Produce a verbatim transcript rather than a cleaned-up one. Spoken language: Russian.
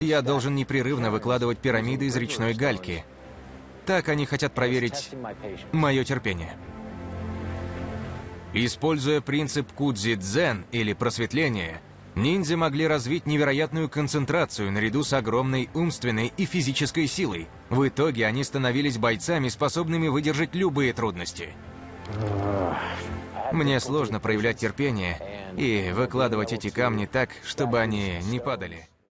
Я должен непрерывно выкладывать пирамиды из речной гальки. Так они хотят проверить мое терпение. Используя принцип кудзи-дзен или просветления, ниндзя могли развить невероятную концентрацию наряду с огромной умственной и физической силой. В итоге они становились бойцами, способными выдержать любые трудности. Мне сложно проявлять терпение и выкладывать эти камни так, чтобы они не падали.